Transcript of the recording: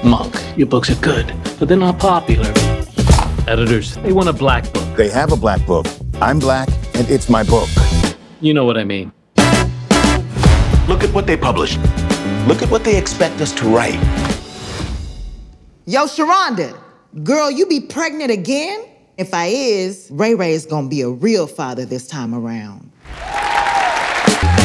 Monk, your books are good, but they're not popular. Editors, they want a black book. They have a black book. I'm black, and it's my book. You know what I mean. Look at what they published. Look at what they expect us to write. Yo, Sharonda, girl, you be pregnant again? If I is, Ray Ray is gonna be a real father this time around.